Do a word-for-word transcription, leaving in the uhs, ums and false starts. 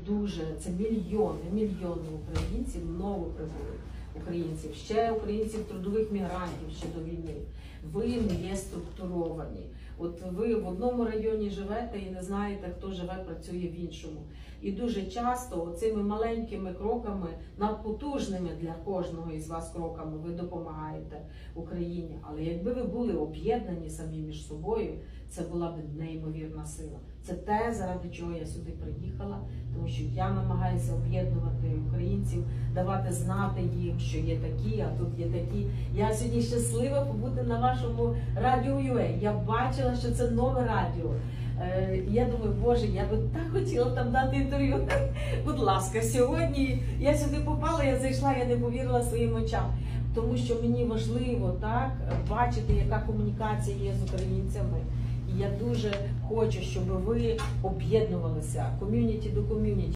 Дуже, це мільйони, мільйони українців, новоприбулих українців, ще українців, трудових мігрантів ще до війни. Ви не є структуровані. От ви в одному районі живете і не знаєте, хто живе, працює в іншому. І дуже часто цими маленькими кроками, надпотужними для кожного із вас кроками, ви допомагаєте Україні. Але якби ви були об'єднані самі між собою, це була б неймовірна сила. Це те, заради чого я сюди приїхала, тому що я намагаюся об'єднувати українців, давати знати їм, що є такі, а тут є такі. Я сьогодні щаслива побути на вашому радіо ю а. Я бачила, що це нове радіо. Я думаю, Боже, я би так хотіла там дати інтерв'ю. Будь ласка, сьогодні я сюди попала, я зайшла, я не повірила своїм очам. Тому що мені важливо так бачити, яка комунікація є з українцями. І я дуже хочу, щоб ви об'єднувалися ком'юніті до ком'юніті.